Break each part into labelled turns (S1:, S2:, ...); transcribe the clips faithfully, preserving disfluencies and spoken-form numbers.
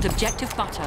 S1: armed objective butter.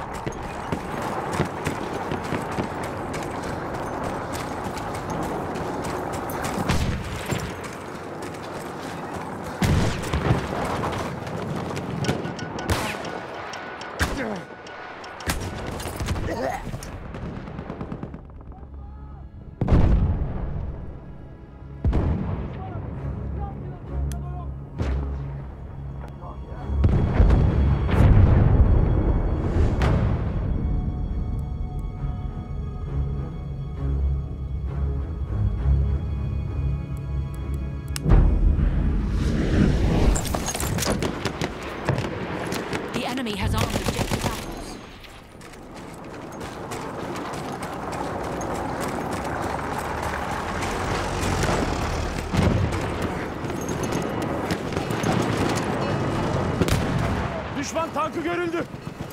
S1: Enemy has armed objective apples.
S2: Düşman tankı görüldü.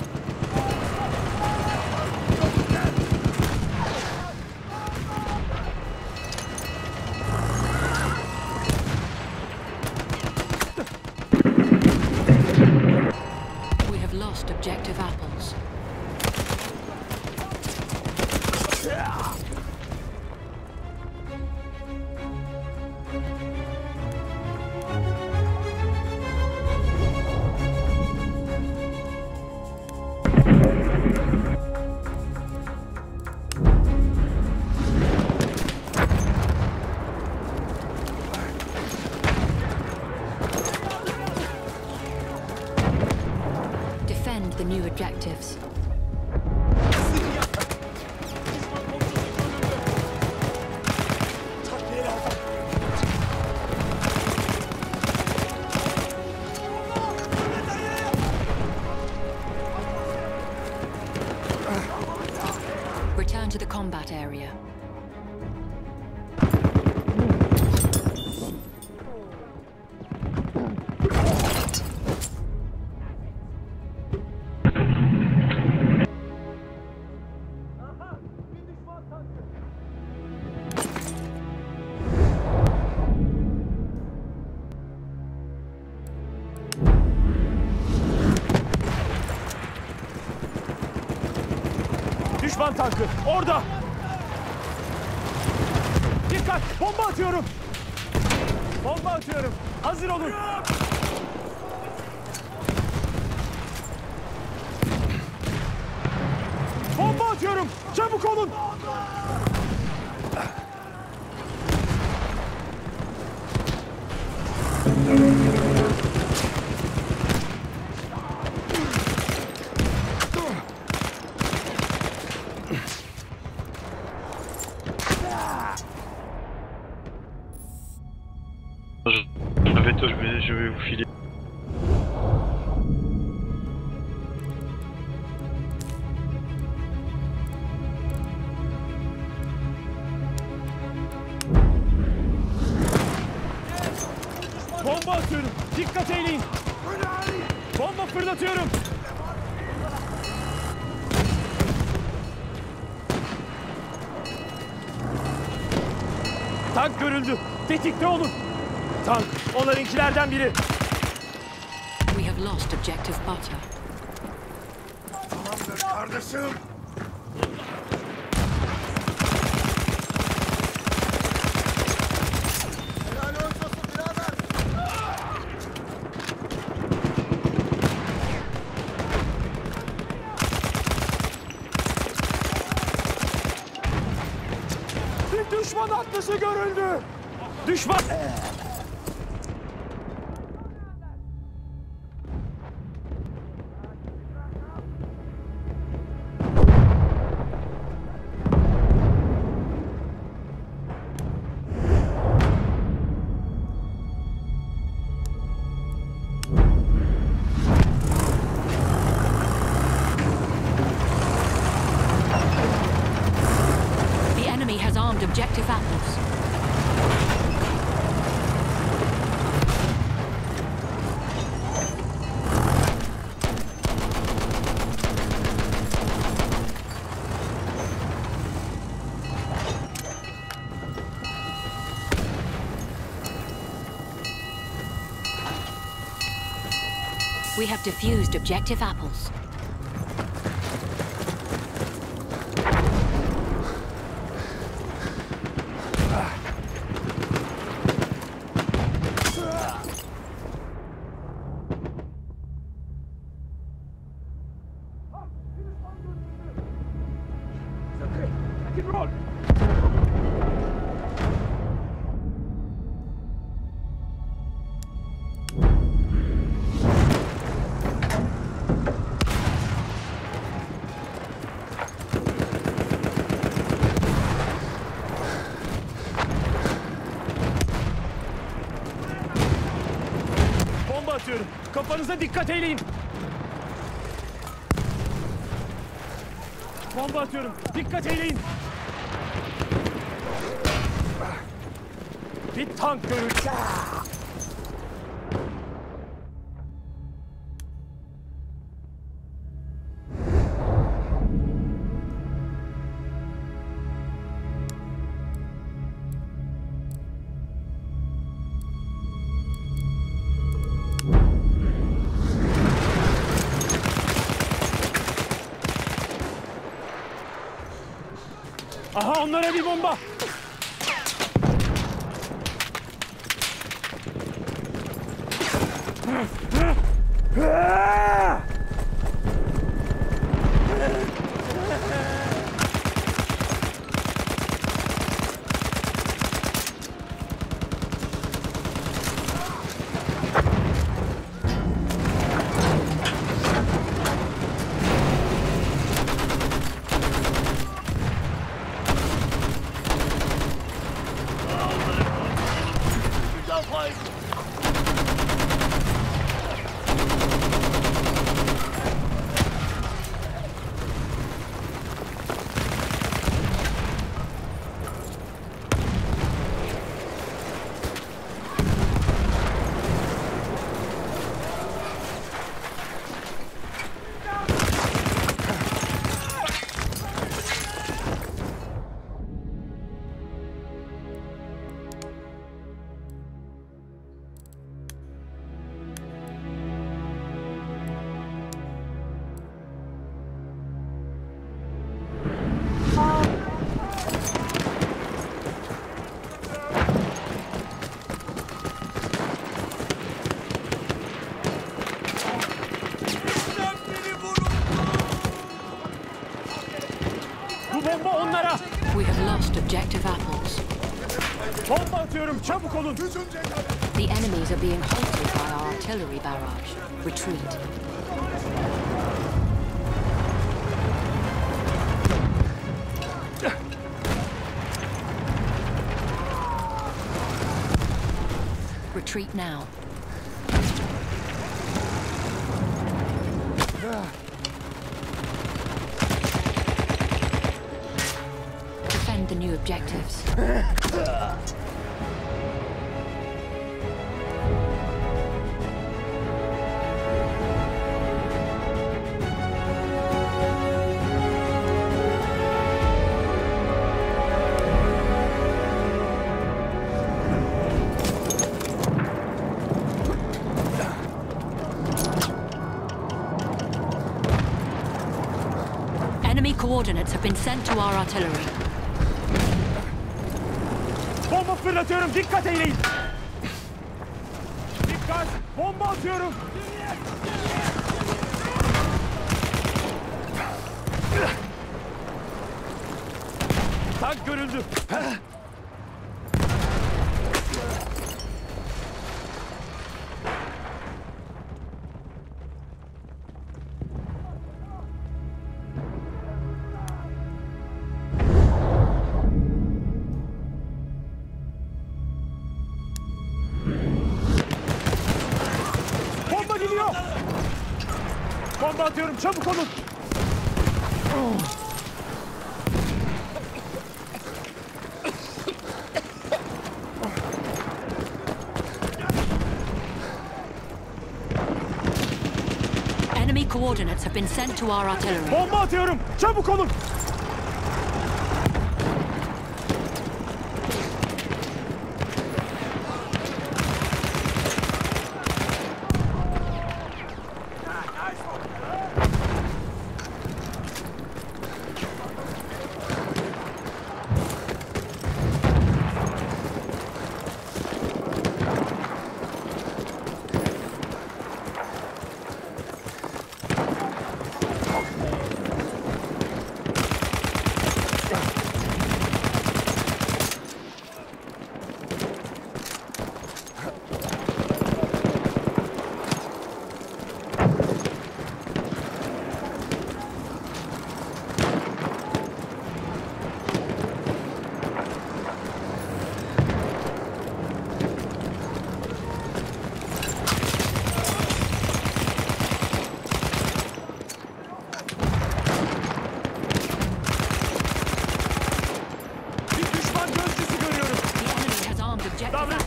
S1: Lost objective apples. Defend the new objectives. Return to the combat area.
S2: Düşman tankı orada. Dikkat! Bomba atıyorum. Bomba atıyorum. Hazır olun. Bomba atıyorum. Çabuk olun.
S3: Je vais, je vais, je vais vous filer.
S2: Bomba atıyorum. Dikkat eyleyin. Bomba fırlatıyorum. Tank görüldü. Tetikte olun. Tank, onlarınkilerden biri.
S1: We have lost objective butter.
S4: Tamamdır kardeşim. Helal olsun birader.
S2: Bir düşman atlısı görüldü. Düşman...
S1: The enemy has armed objective apples. We have defused objective apples.
S2: atıyorum. Kafanıza dikkat eyleyin. Bomba atıyorum. Dikkat eyleyin. Bir tank görüldü. Aha, onlara bir bomba. Bu bomba onlara.
S1: We have lost objective apples.
S2: Bomba atıyorum. Çabuk olun.
S1: The enemies are being halted by our artillery barrage. Retreat. Retreat now. Defend the new objectives. Enemy coordinates have been sent to our artillery.
S2: Bomba fırlatıyorum. Dikkat eyleyin. Dikkat. Bomba atıyorum. Tank görüldü. Bomba geliyor. Bomba atıyorum. Çabuk olun.
S1: Enemy coordinates have been sent to our artillery.
S2: Bomba atıyorum. Çabuk olun.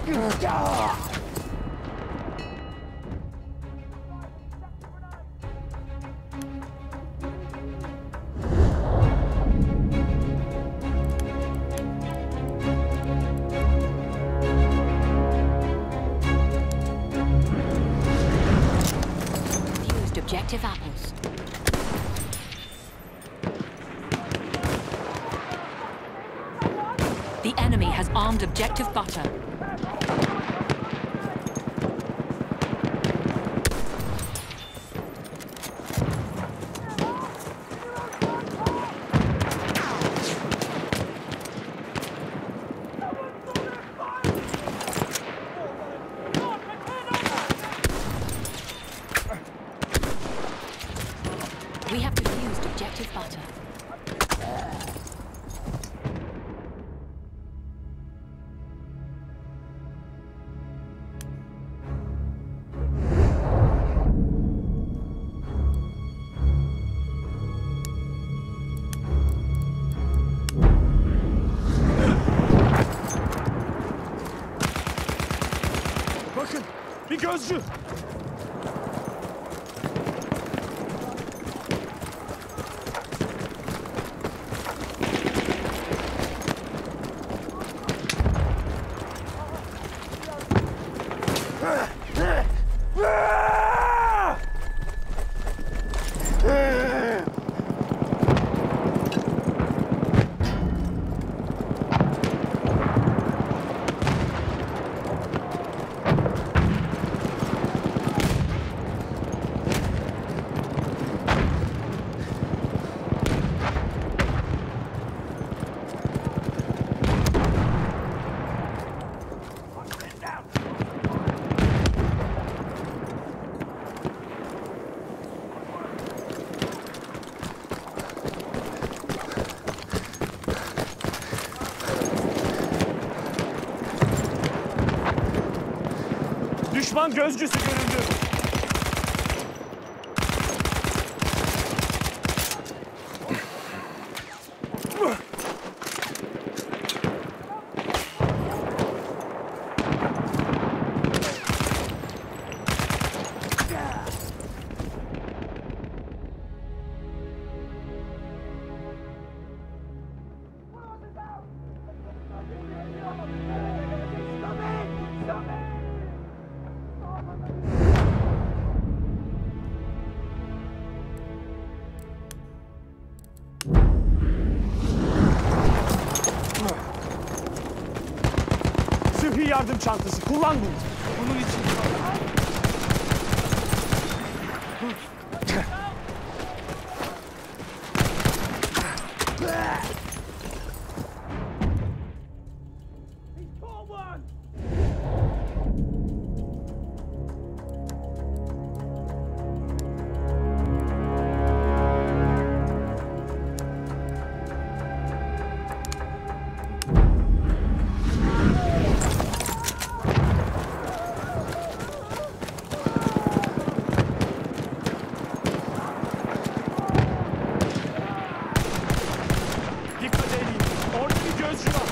S1: Fused objective apples. The enemy has armed objective butter. We have defused objective butter.
S2: Bakın, bir gözcü. Düşman gözcüsü görüldü. Sıhhi yardım çantası kullan bunu. Bunun için. Dikkat edin. Orada bir gözcü var.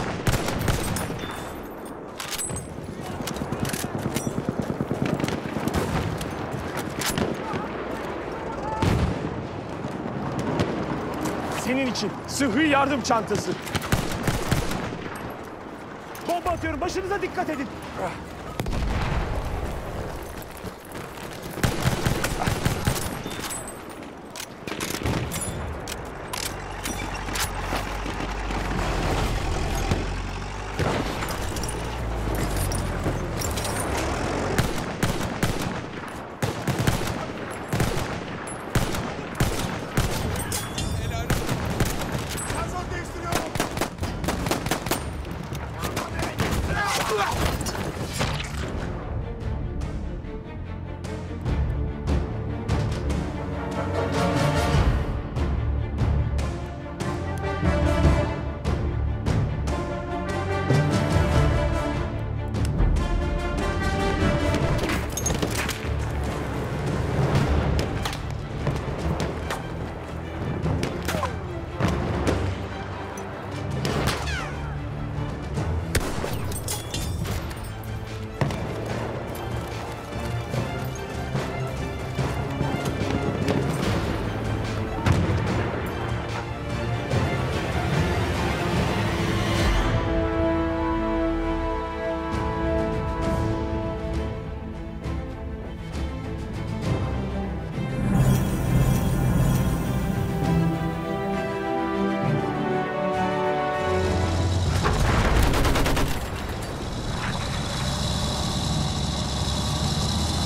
S2: Senin için sıhhi yardım çantası. Bomba atıyorum. Başınıza dikkat edin.
S4: Gazon değiştiriyorum.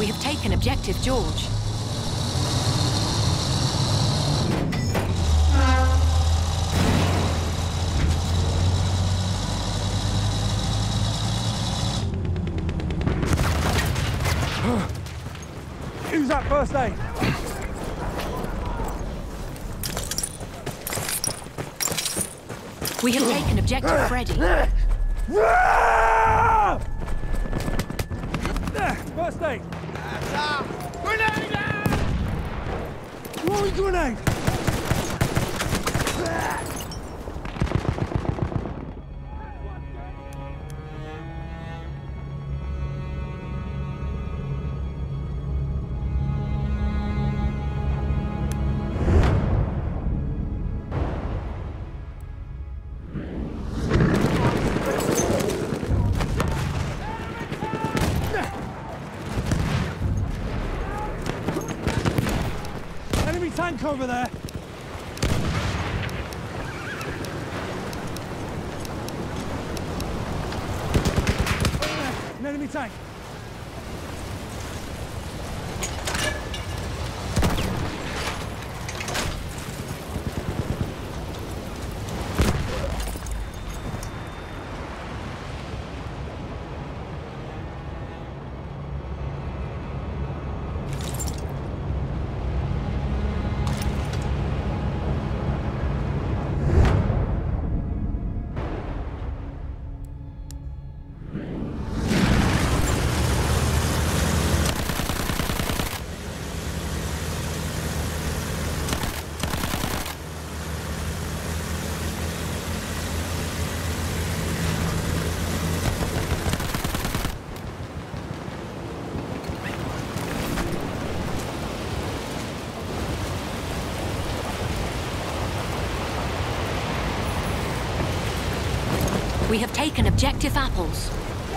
S1: We have taken Objective George.
S2: Use that first aid.
S1: We have taken Objective Freddy.
S2: First aid.
S4: Grenade!
S2: Throwing grenade. Enemy tank over there. An enemy tank.
S1: We have taken Objective Apples.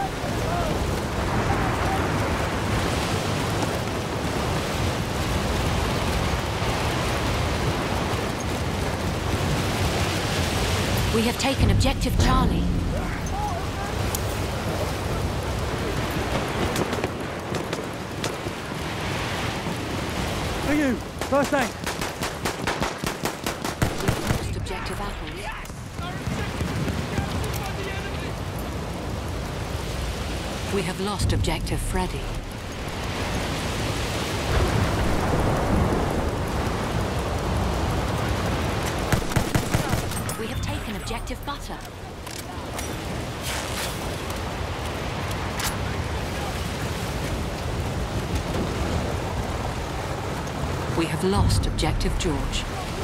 S1: We have taken Objective Charlie.
S2: For you. First aid.
S1: We have lost Objective Apples. We have lost Objective Freddy. We have taken Objective Butter. We have lost Objective George.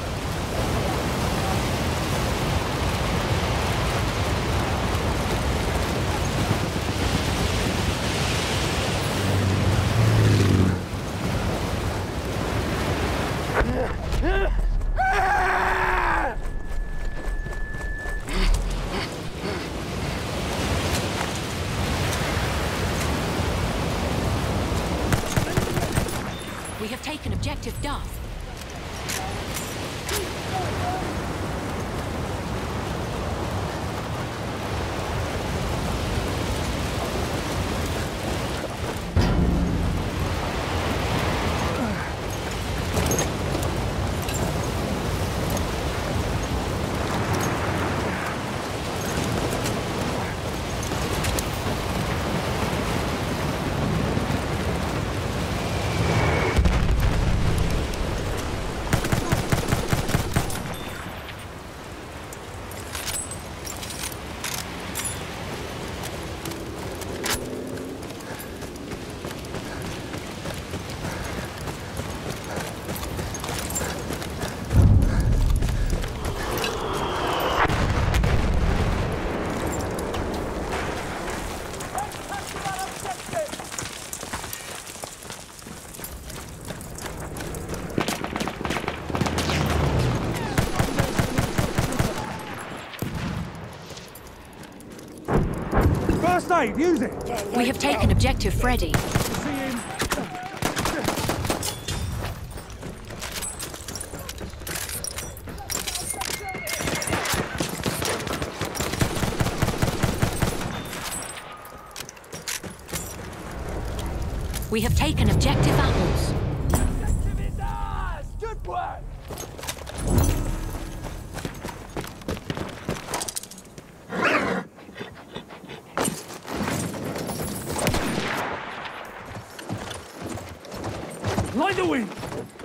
S1: We have taken Objective Duff.
S2: First aid, use it.
S1: We have taken Objective Freddy.
S2: See him.
S1: We have taken objective apples.
S4: Good work!
S2: Light the wind!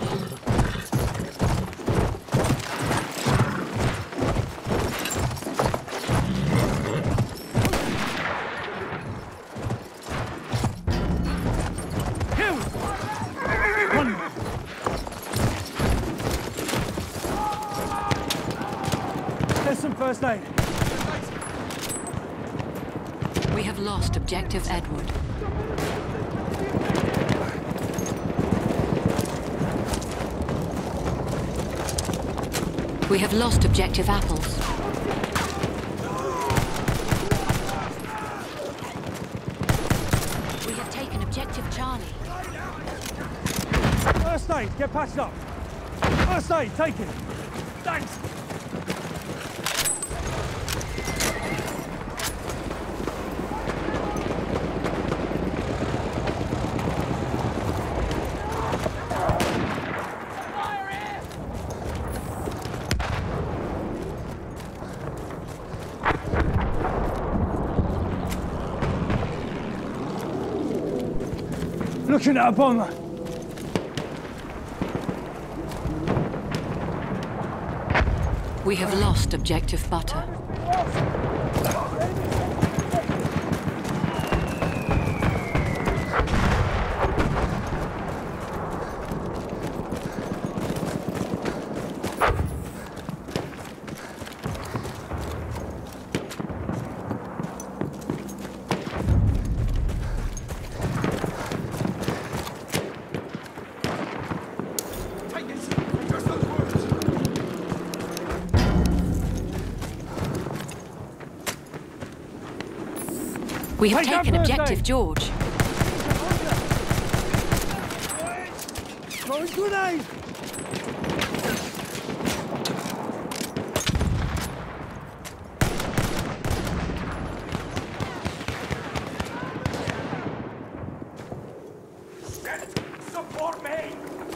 S2: Here we go! One more. There's some first aid.
S1: We have lost objective Edward. We have lost objective apples. We have taken objective Charlie.
S2: First aid, get patched up. First aid, take it. Thanks. Looking at a bomber.
S1: We have lost objective butter. We have
S2: Take that
S1: taken
S2: first
S1: objective
S2: aid.
S1: George.
S2: Throwing grenade!
S4: Support me!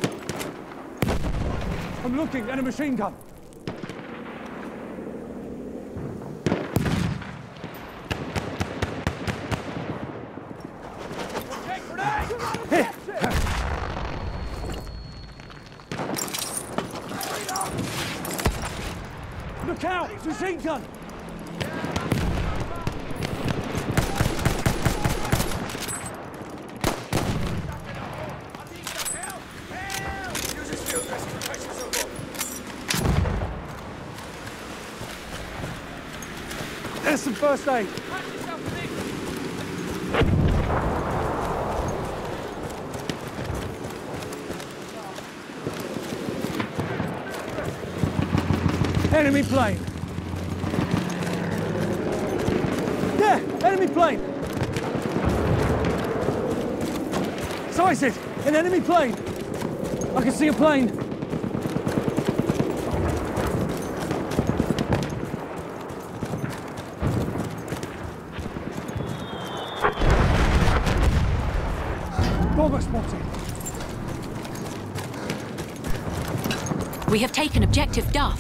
S2: I'm looking at a machine gun.
S4: Take grenade!
S2: Here! Look out! Machine gun!
S4: Use his field dress to protect yourself.
S2: There's some first aid.
S4: Patch yourself, Nick.
S2: Enemy plane. There! Enemy plane! Sighted! An enemy plane! I can see a plane. Bomber spotted.
S1: We have taken objective Duff.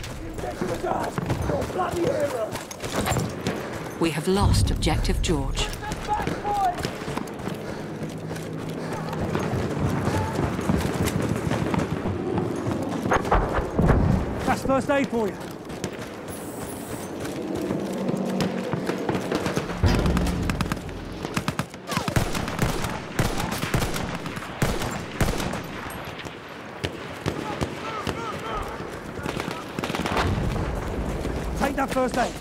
S1: We have lost objective George.
S2: That's first aid for you. Take that first aid.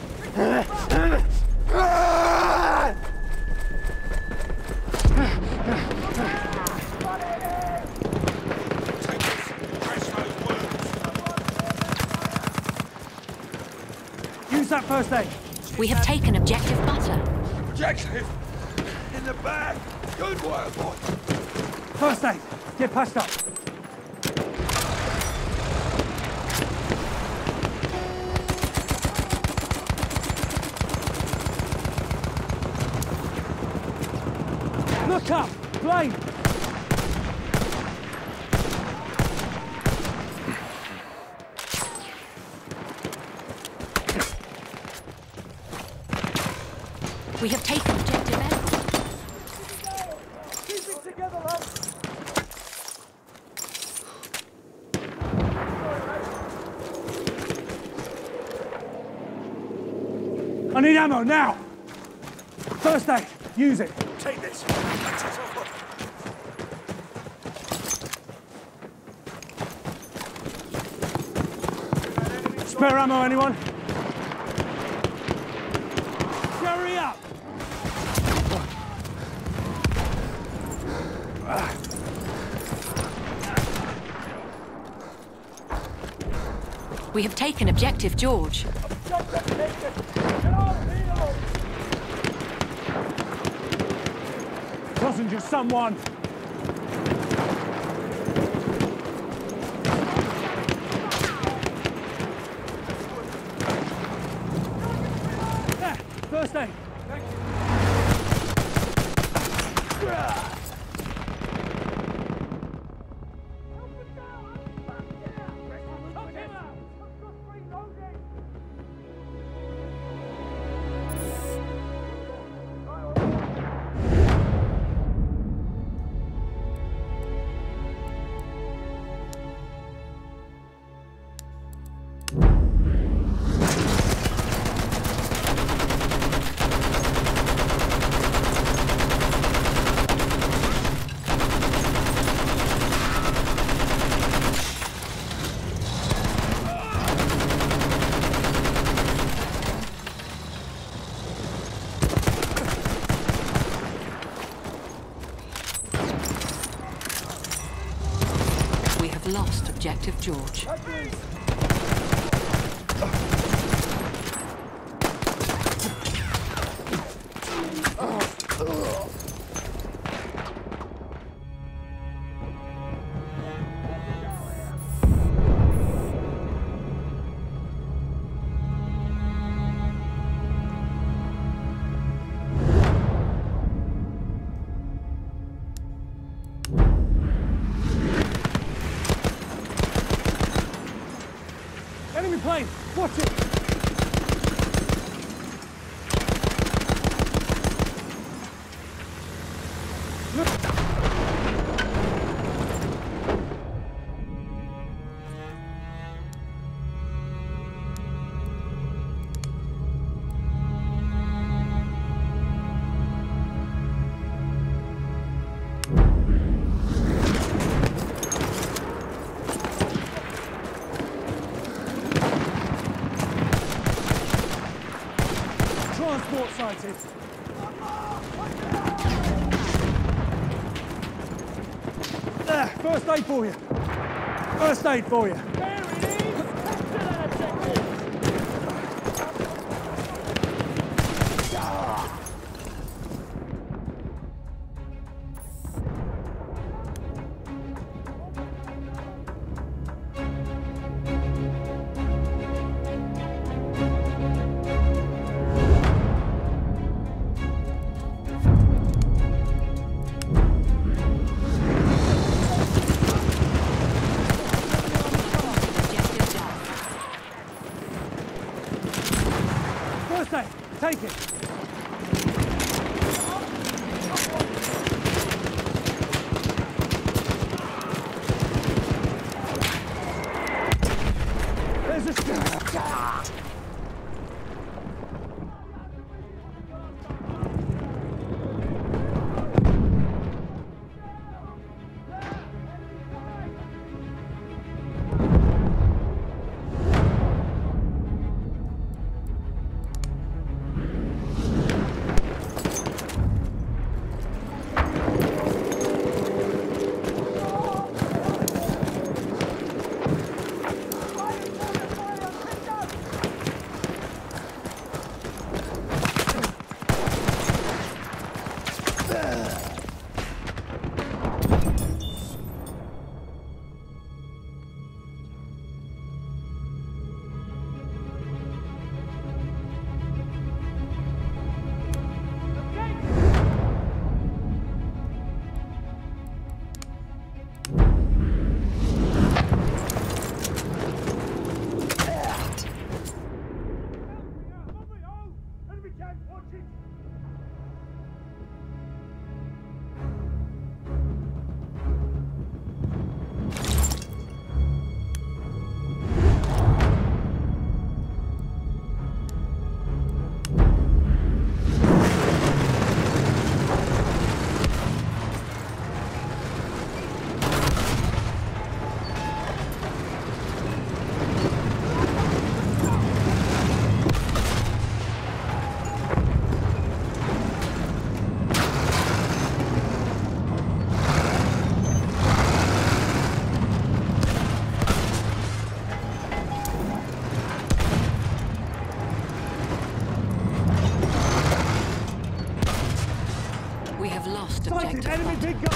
S2: Use that first aid.
S1: We have taken objective butter.
S4: Objective! In the bag! Good work, boy!
S2: First aid. Get patched up. Look up! Plane!
S1: We have taken objective Edward.
S2: Keep it together, lads! I need ammo now! First aid, use it.
S4: Take this. That's it off.
S2: Spare ammo, anyone? Hurry up!
S1: We have taken objective George.
S2: Wasn't just someone. There, first aid. Thank you.
S1: Lost objective George.
S2: Enemy plane! Watch it! Transport sighted. There, first aid for you. First aid for you. There it is. First aid, take it. There's a shot.
S1: lost
S2: Sighted,
S1: objective
S2: enemy
S1: Butter.
S2: big gun.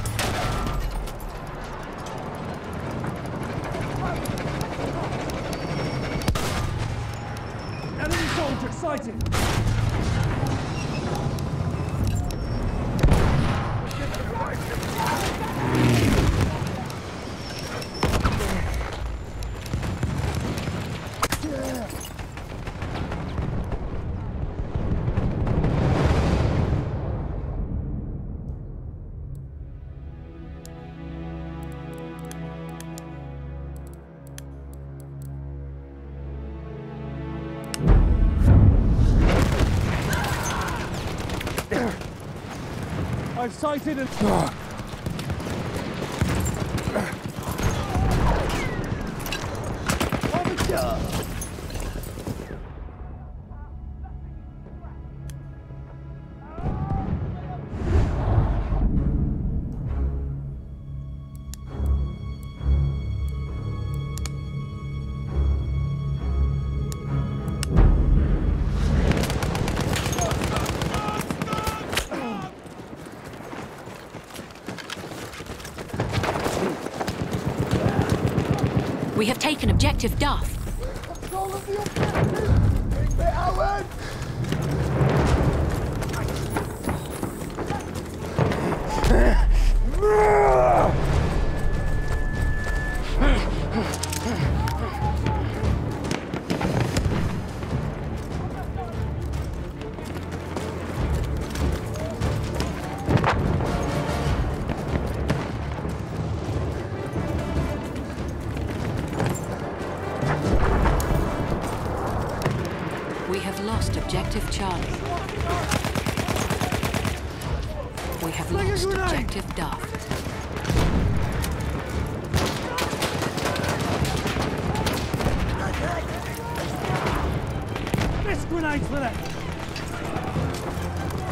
S2: Enemy soldier sighted. I've sighted and...
S1: We have taken objective Duff.
S4: Control of the objective! Take me, Howard!
S1: We have lost objective Charlie. We have
S2: Bring a
S1: lost
S2: grenade.
S1: objective Duff.
S2: This grenade's for them.